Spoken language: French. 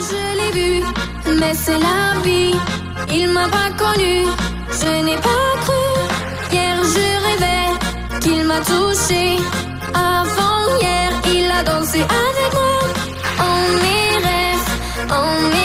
je l'ai vu, mais c'est la vie. Il m'a pas connu, je n'ai pas cru. Hier je rêvais qu'il m'a touché. Avant hier, il a dansé avec moi. En mes rêves, en mes